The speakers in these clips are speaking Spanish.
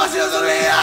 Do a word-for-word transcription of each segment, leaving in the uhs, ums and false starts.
si no se olvida.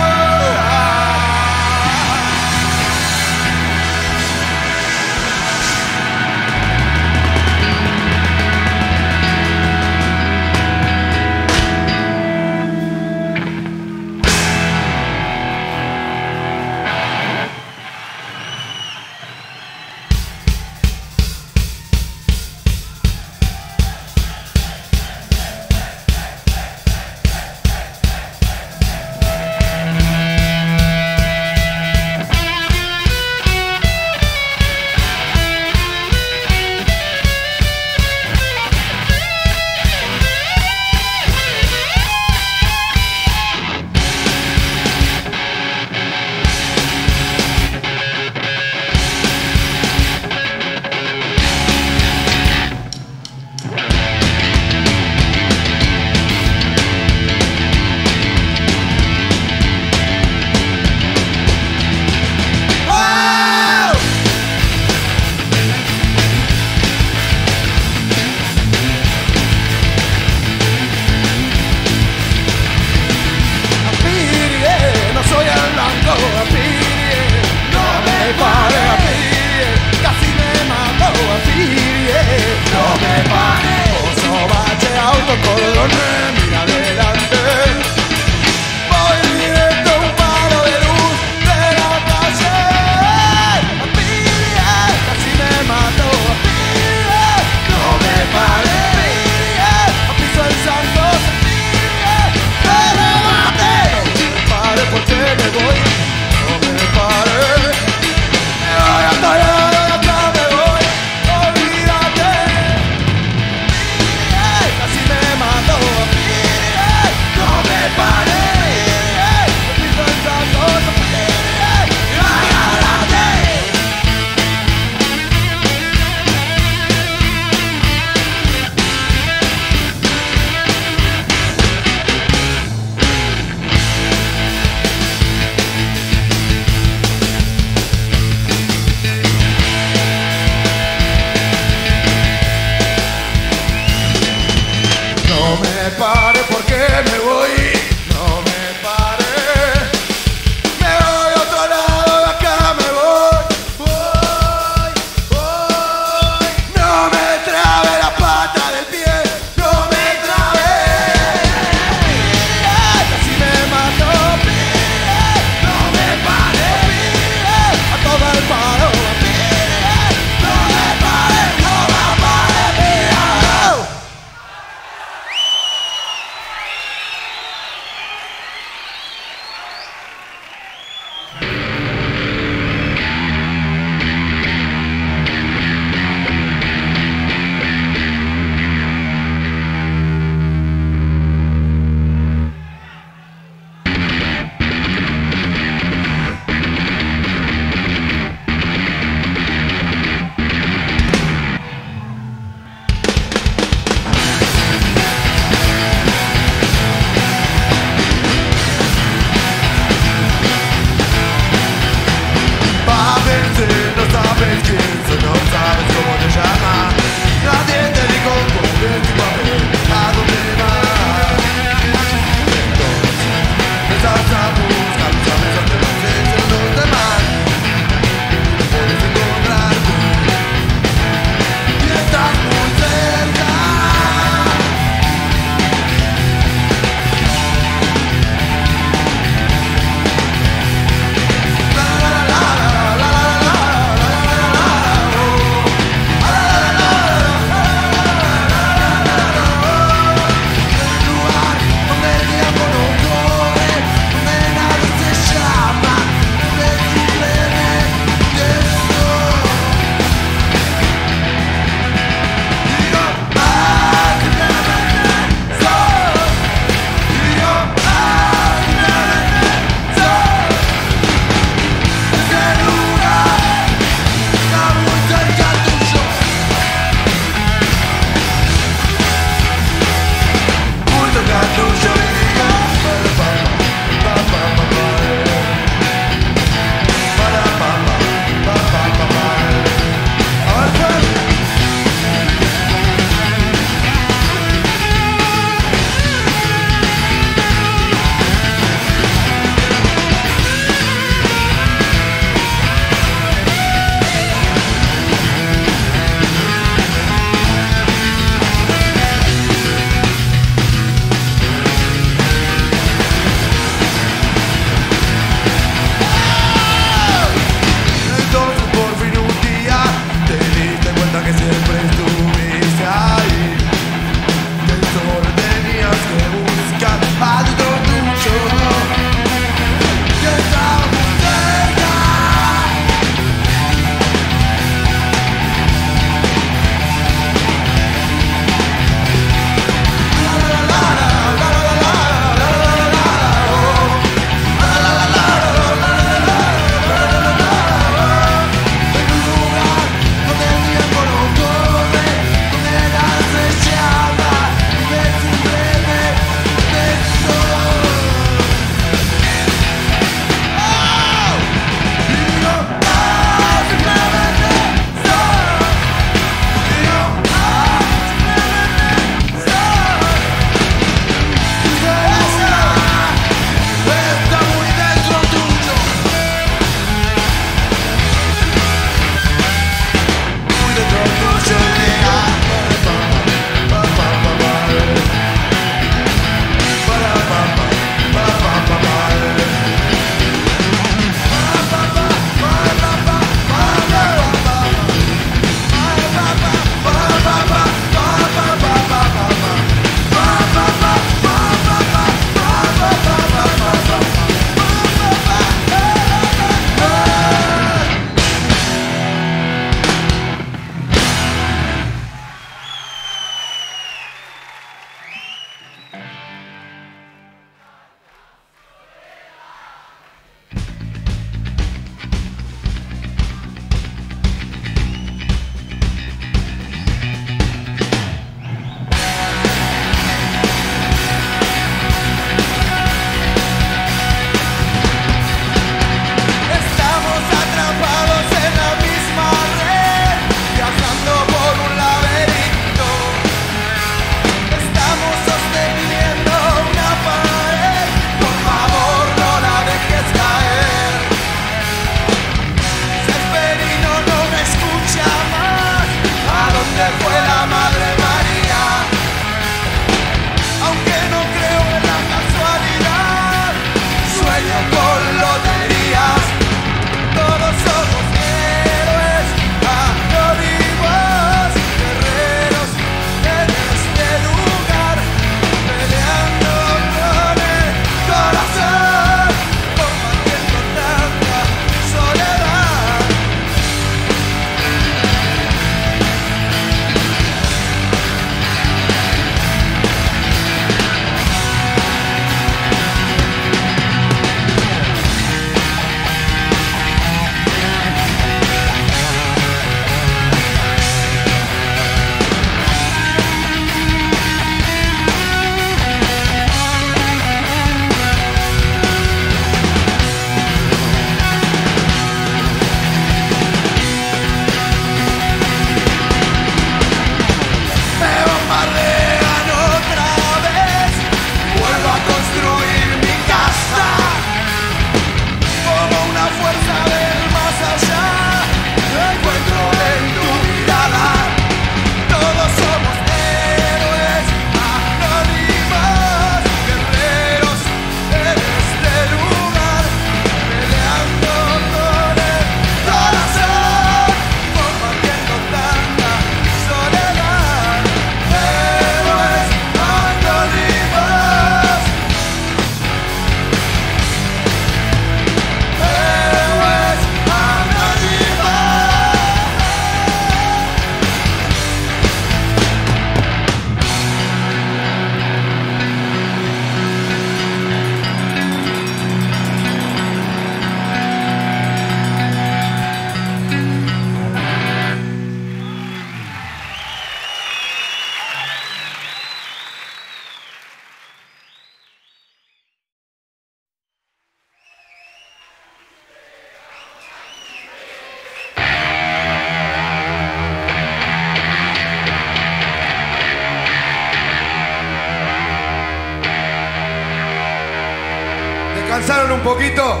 ¿Descansaron un poquito?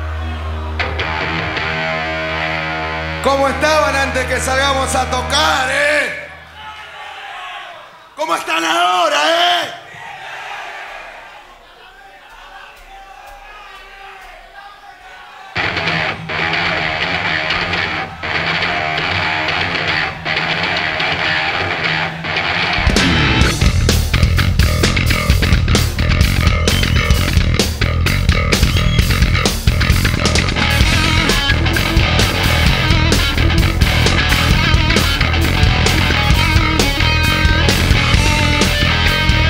¿Cómo estaban antes que salgamos a tocar, eh? ¿Cómo están ahora, eh? We'll be right back.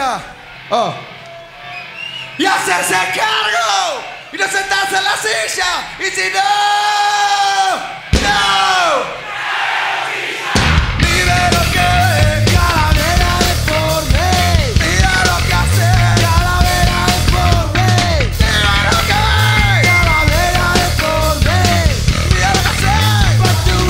escucha. Oh. Y hacerse cargo y no sentarse en la silla. Y si no, no. Vive lo que es Calavera Deforme. Mira lo que hace Calavera Deforme. Mira lo que es Calavera Deforme. Mira lo que hace Back to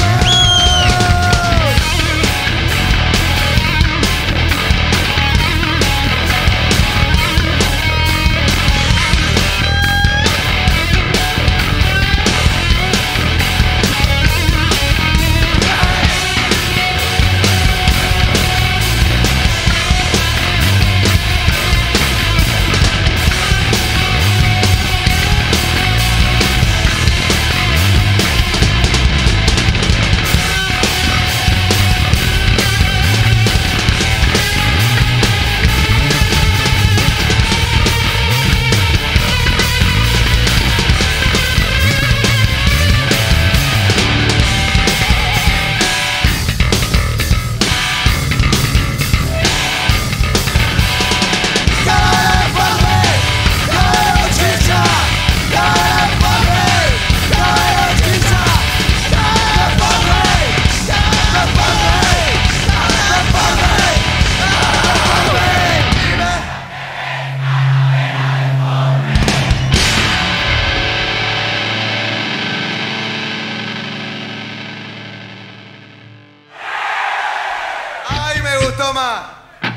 Toma.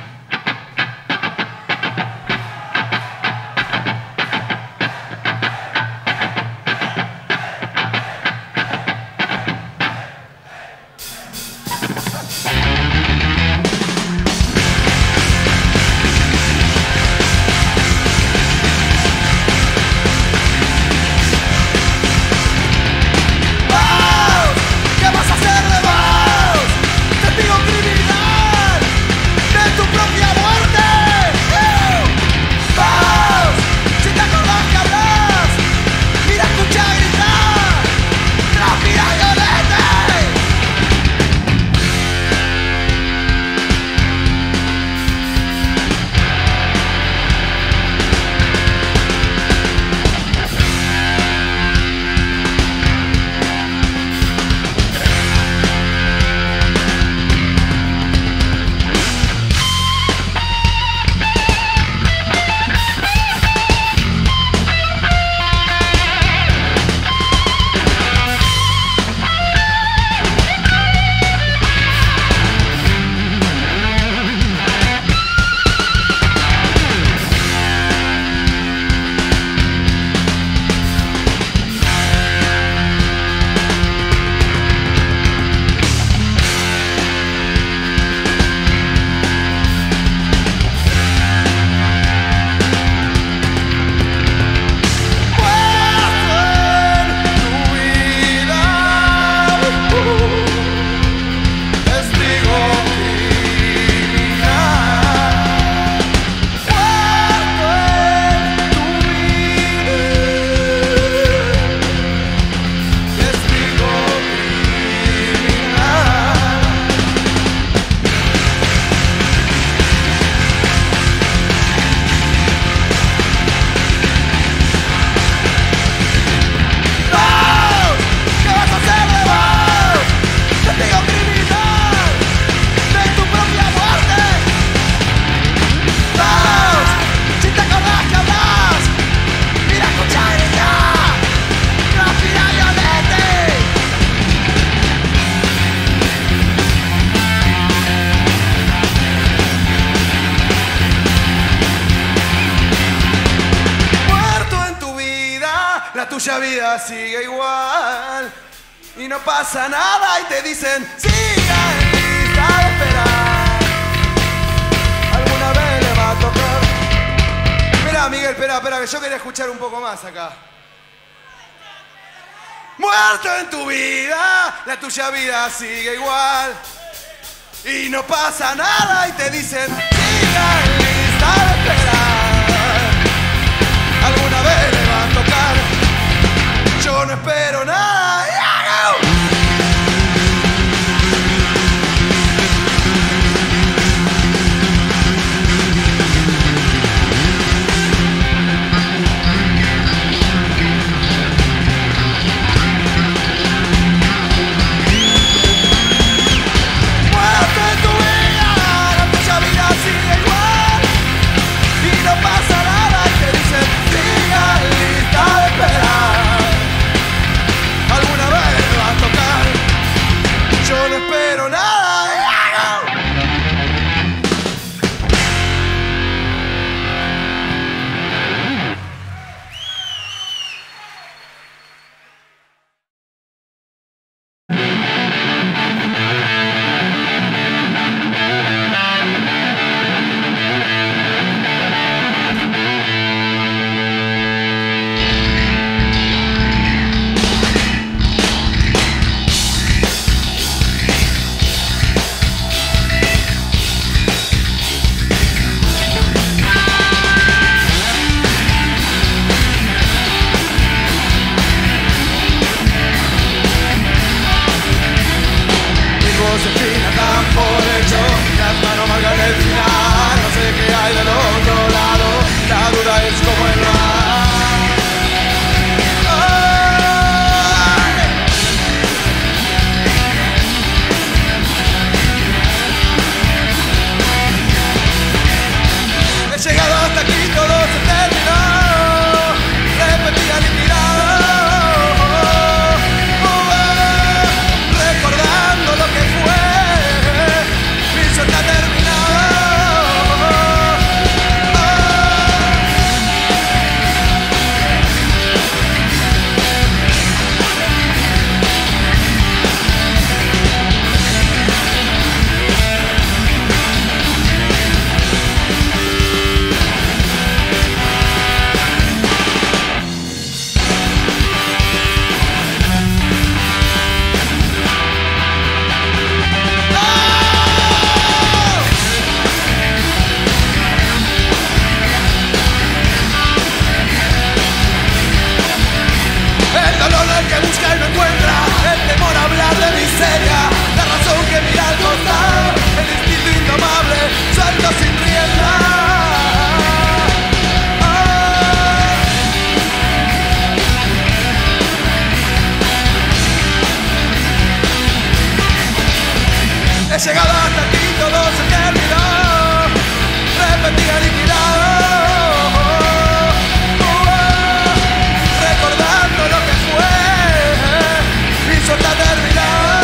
La tuya vida sigue igual y no pasa nada y te dicen siga en lista de espera. Alguna vez le va a tocar. Espera, Miguel, espera, espera, que yo quería escuchar un poco más acá. Muerto en tu vida, la tuya vida sigue igual y no pasa nada y te dicen siga en lista de espera. Alguna vez le va a tocar. Yo no espero nada. llegado hasta aquí, todo se terminó, repetí aniquilado, recordando lo que fue, y eso está terminado.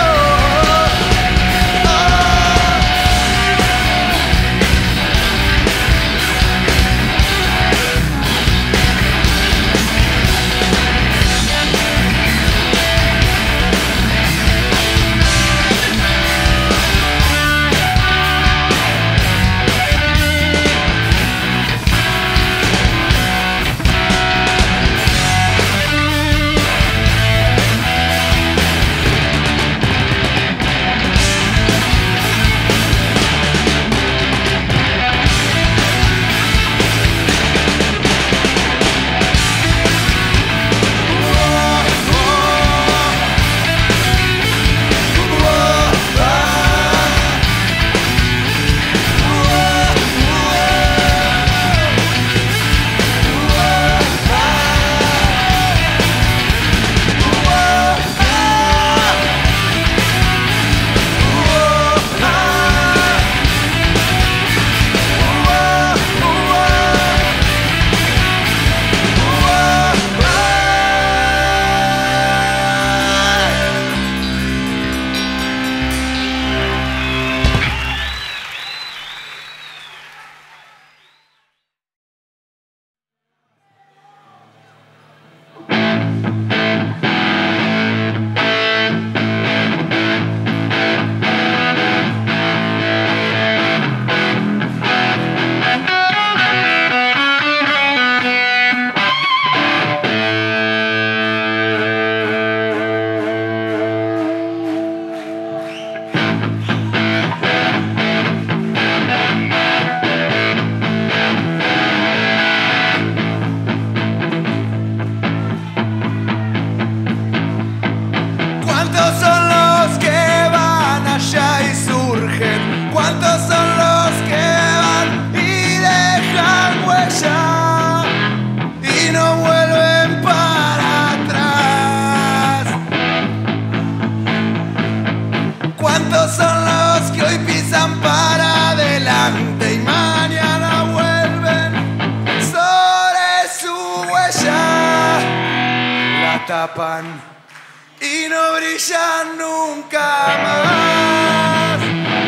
Tapan y no brillan nunca más.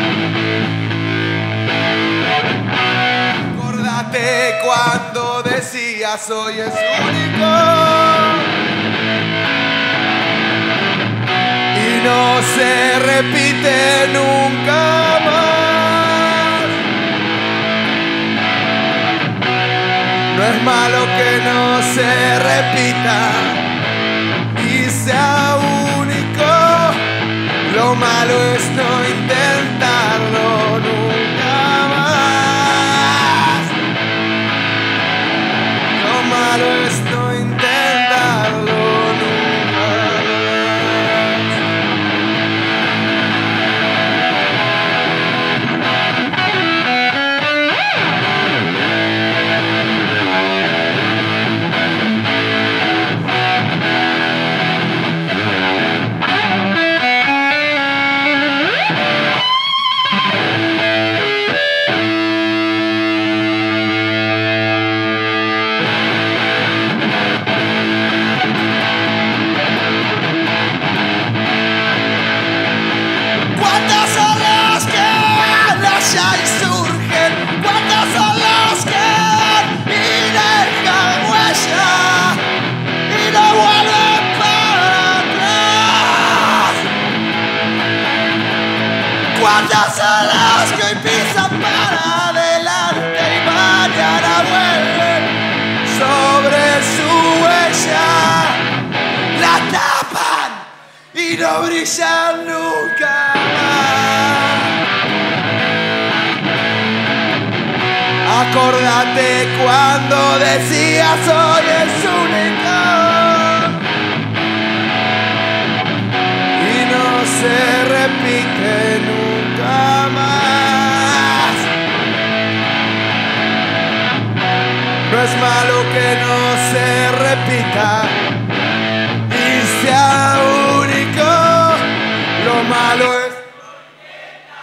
Acordate cuando decías soy es único y no se repite nunca más. No es malo que no se repita y sea único, lo malo es no intentarlo nunca más. Lo malo es no intentarlo nunca más. ¿Cuántos son los que hoy pisan para adelante y mañana vuelven sobre su huella? La tapan y no brillan nunca más. Acordate cuando decías soy el único y no se repite nunca más. No es malo que no se repita y sea único, lo malo es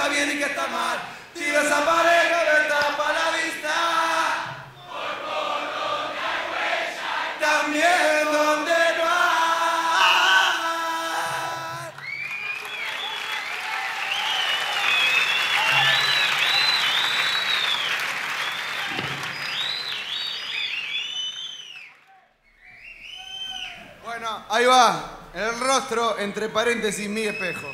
está bien y qué está mal. Si desaparezco me tapa la vista. Por donde hay huella, también donde no hay. Bueno, ahí va. El rostro, entre paréntesis, mi espejo.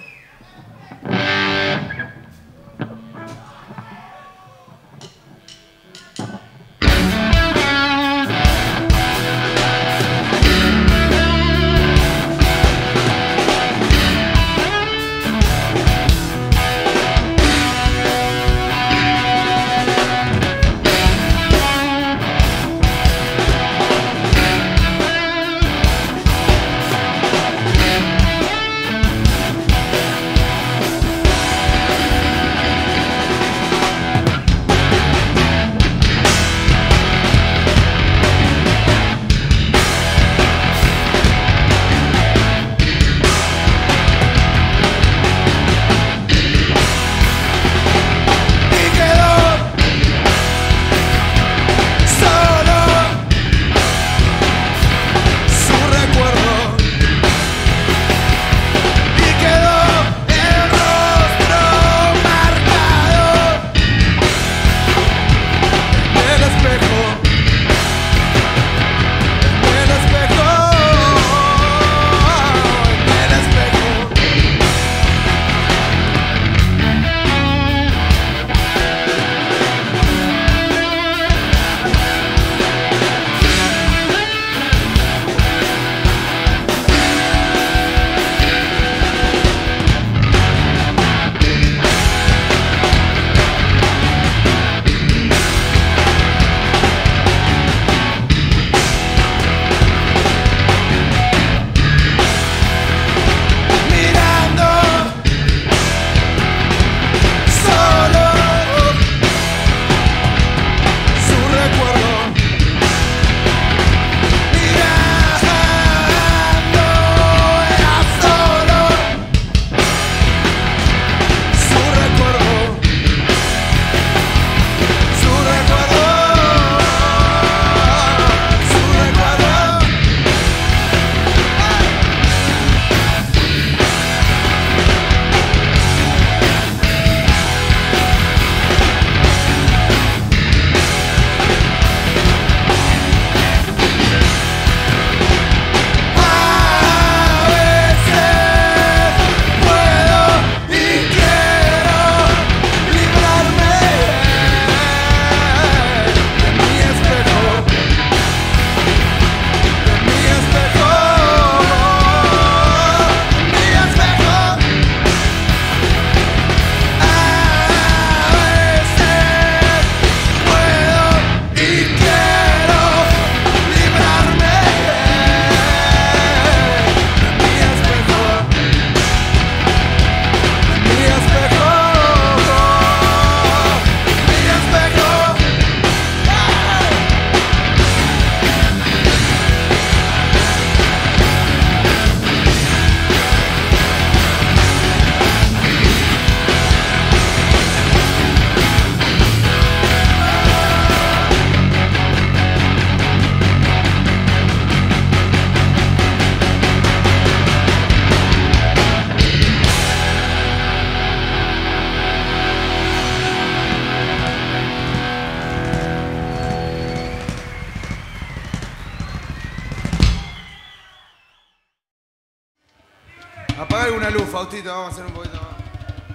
Apaga alguna luz, Faustito, vamos a hacer un poquito más.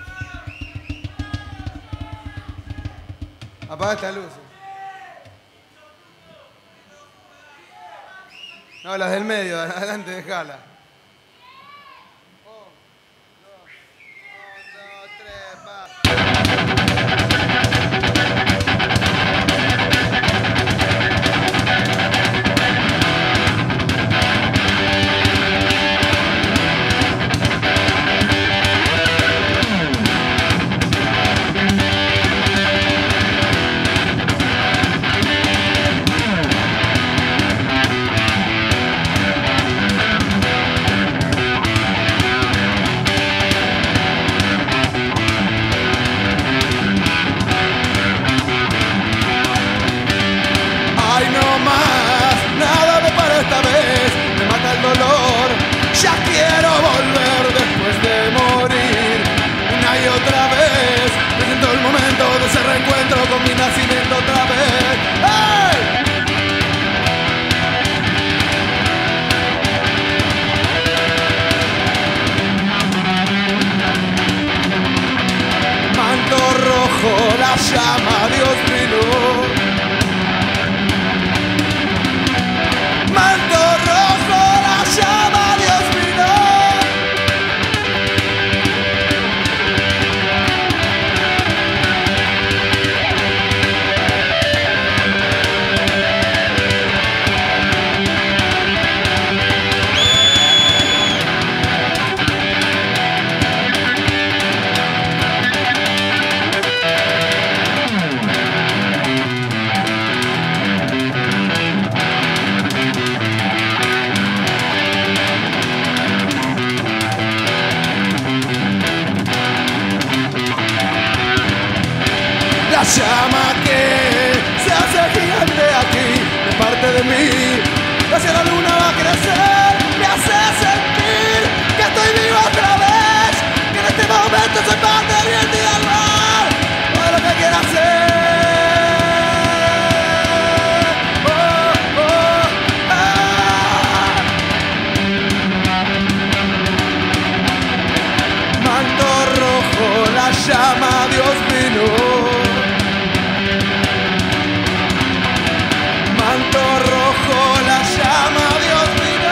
Apaga esta luz. No, las del medio, adelante, dejala. la llama, Dios vino. Manto rojo, la llama, Dios vino. La llama que se hace gigante aquí, de parte de mí, hacia la luna va a crecer, me hace sentir que estoy vivo otra vez, que en este momento soy parte del bien y del mal, todo lo que quiera hacer. Oh, oh, ah. Manto rojo, la llama, Dios vino. Manto rojo, la llama, Dios vino.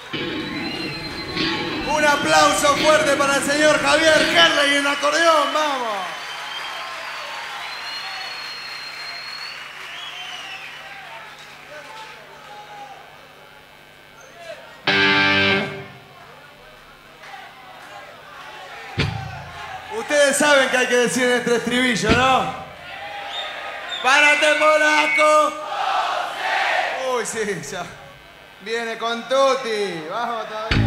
Un aplauso fuerte para el señor Javier Herley en acordeón, vamos. Ustedes saben que hay que decir en este estribillo, ¿no? ¡Párate, polaco! Uy, sí, ya. Viene con Tutti. Vamos todavía.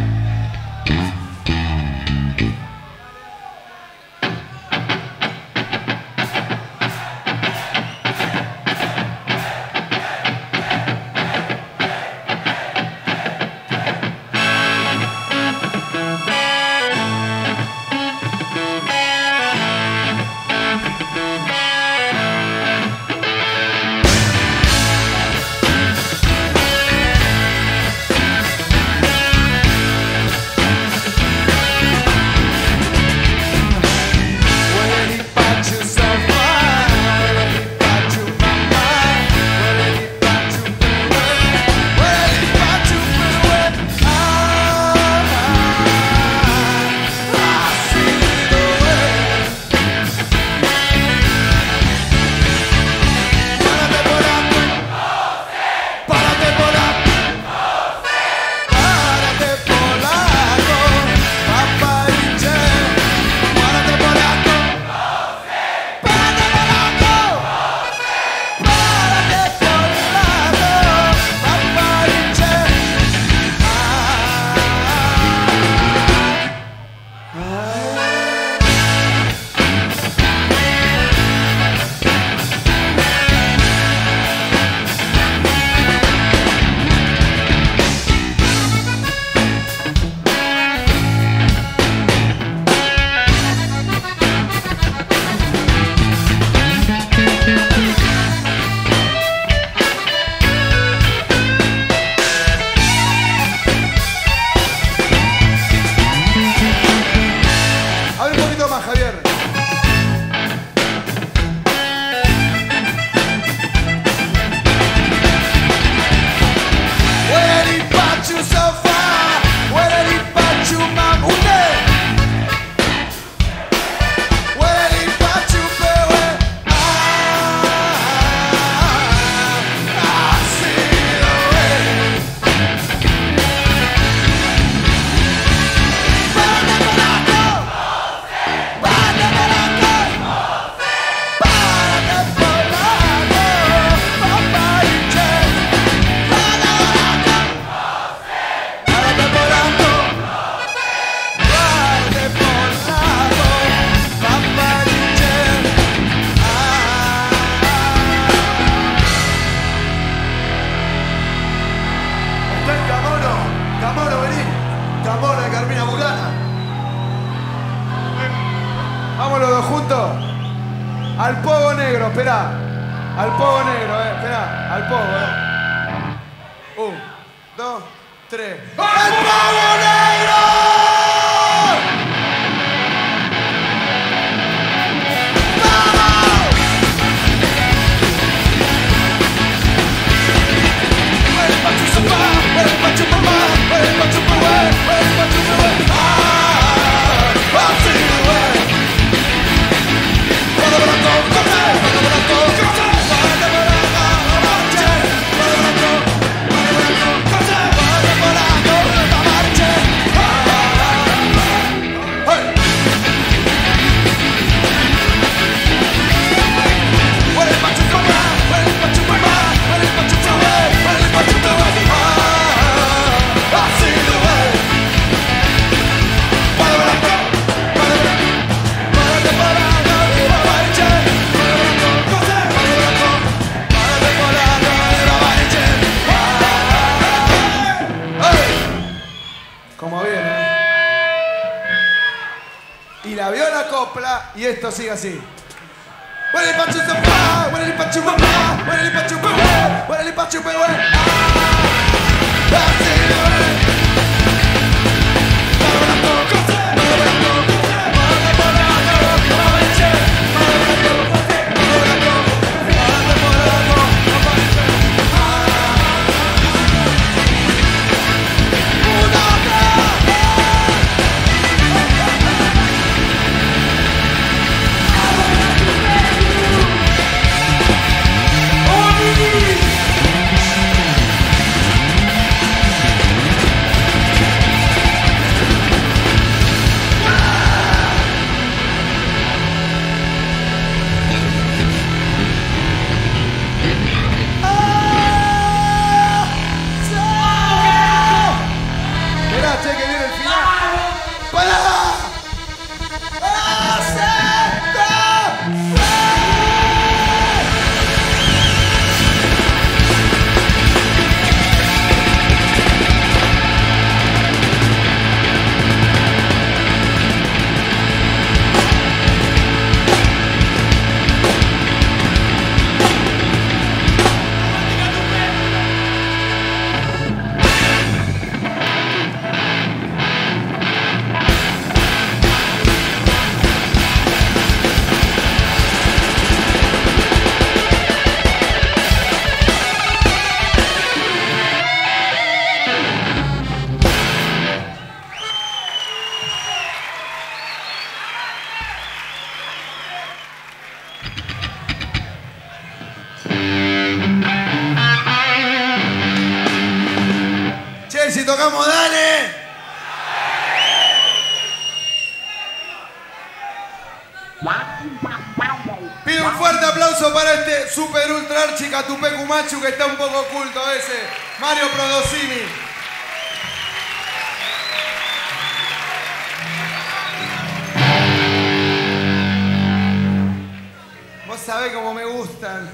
Al pogo negro, espera. Al pogo negro, eh. Espera, al pogo, eh. Un, dos, tres. ¡Al pogo negro! Y la viola copla y esto sigue así. Una bien si tocamos Dale? Pido un fuerte aplauso para este super ultra archi catupecu machu que está un poco oculto a veces. Mario Prodosini. Vos sabés cómo me gustan.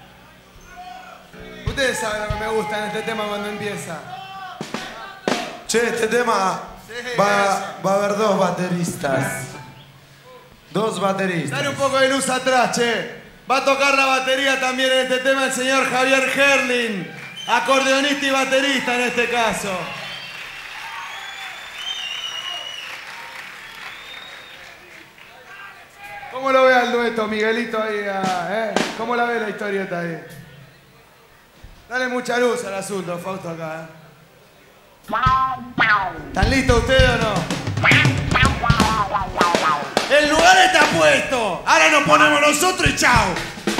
Ustedes saben lo que me gusta en este tema cuando empieza. Che, este tema Sí, va, va a haber dos bateristas. Dos bateristas. Dale un poco de luz atrás, che. Va a tocar la batería también en este tema el señor Javier Herling, acordeonista y baterista en este caso. ¿Cómo lo ve al dueto, Miguelito ahí? ¿Eh? ¿Cómo la ve la historieta ahí? Dale mucha luz al asunto, Fausto, acá. ¿eh? ¿Están listos ustedes o no? El lugar está puesto. Ahora nos ponemos nosotros y chao.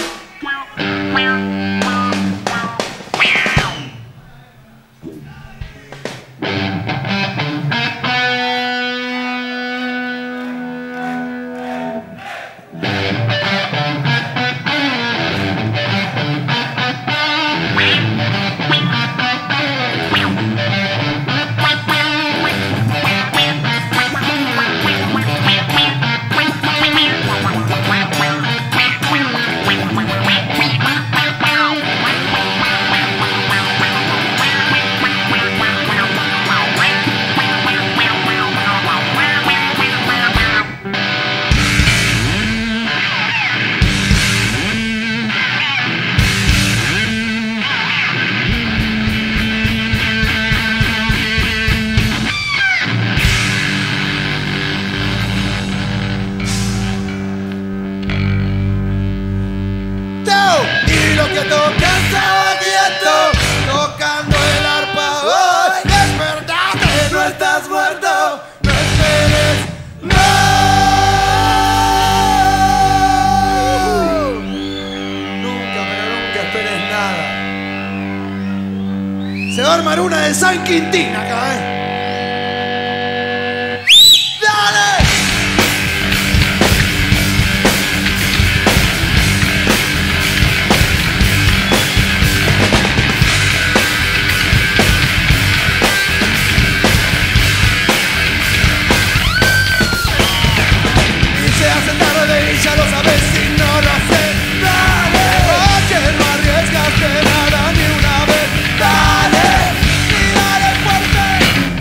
Se va a armar una de San Quintín acá, ¿eh? ¡Dale! Y se hace tarde y ya lo sabes si no lo haces. ¡Dale! Oye, no arriesgaste nada ni una vez. ¡Dale! ¡Y dale fuerte!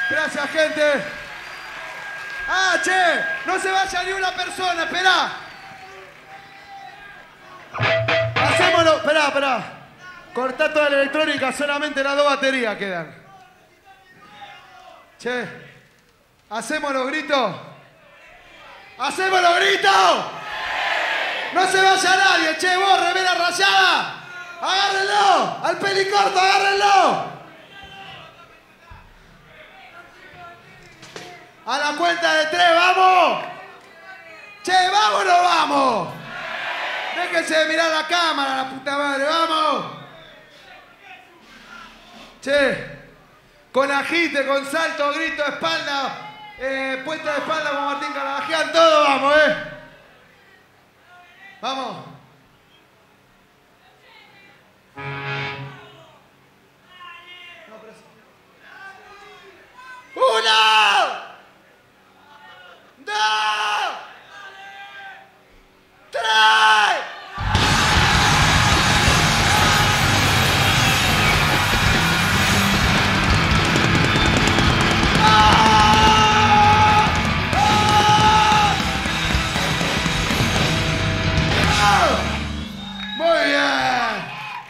Gracias, gente. Ah, che, no se vaya ni una persona, esperá. Hacémoslo, esperá, esperá. Cortá toda la electrónica, solamente las dos baterías quedan. Che, ¿hacemos los gritos? ¡Hacemos los gritos! ¡No se vaya nadie! ¡Che, vos, remera rayada! ¡Agárrenlo! ¡Al pelicorto, agárrenlo! A la cuenta de tres, ¡vamos! ¡Che, vamos o no vamos! Déjense de mirar la cámara, la puta madre, ¡vamos! Che, con agite, con salto, grito, espalda, eh, puesta de espalda como Martín Carvajal, todo vamos, ¿eh? Vamos. Uno, dos, tres. Muy bien.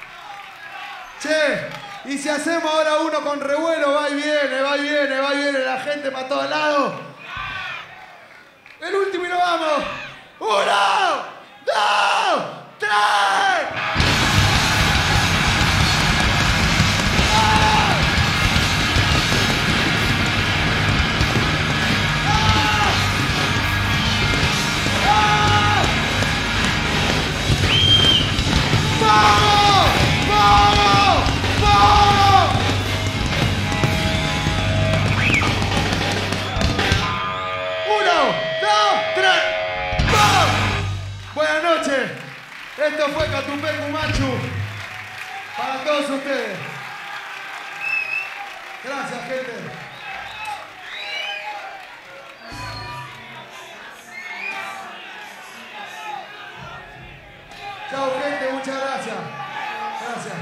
Che, y si hacemos ahora uno con revuelo, va y viene, va y viene, va y viene la gente para todos lados. El último y nos vamos. Uno, dos, tres. ¡Vamos! ¡Vamos! ¡Vamos! Uno, dos, tres. ¡Vamos! Buenas noches. Esto fue Catupecu Machu. Para todos ustedes. Gracias, gente. Chao, gente, muchas gracias. Gracias.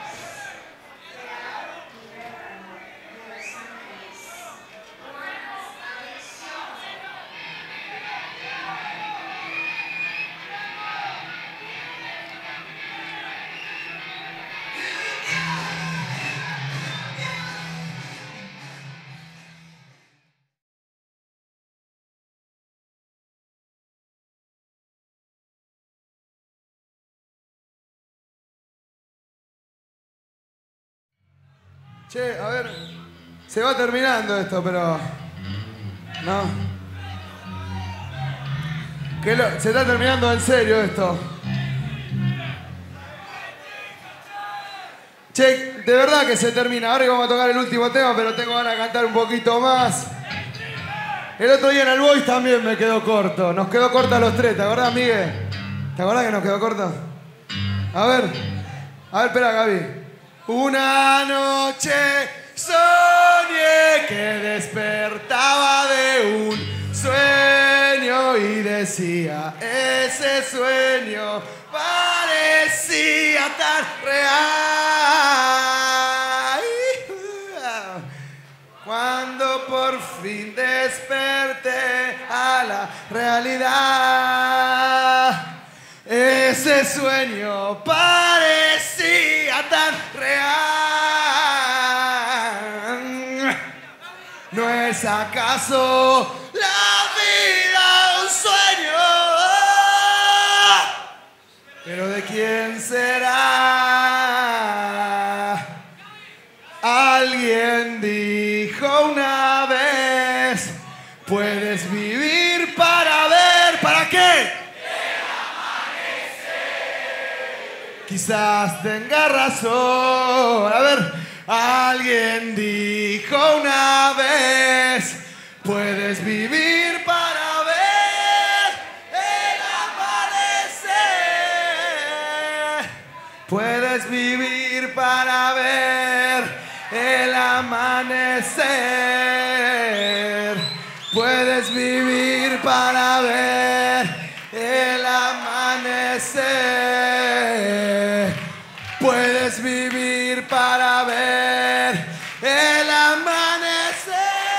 Che, a ver, se va terminando esto, pero... ¿No? Que lo... Se está terminando en serio esto. Che, de verdad que se termina. Ahora que vamos a tocar el último tema, pero tengo ganas de cantar un poquito más. El otro día en el Boys también me quedó corto. Nos quedó corto a los tres, ¿te acordás, Miguel? ¿Te acordás que nos quedó corto? A ver, a ver, espera, Gaby. Una noche soñé que despertaba de un sueño y decía, ese sueño parecía tan real. Cuando por fin desperté a la realidad, ese sueño parecía tan real. ¿No es acaso la vida un sueño? ¿Pero de quién será? Alguien dijo una vez, puedes vivir para ver. ¿Para qué? Quizás tenga razón. A ver, alguien dijo una vez, puedes vivir para ver el amanecer. Puedes vivir para ver el amanecer. Puedes vivir para ver el amanecer. Puedes vivir para ver el amanecer.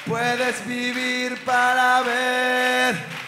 Puedes vivir para ver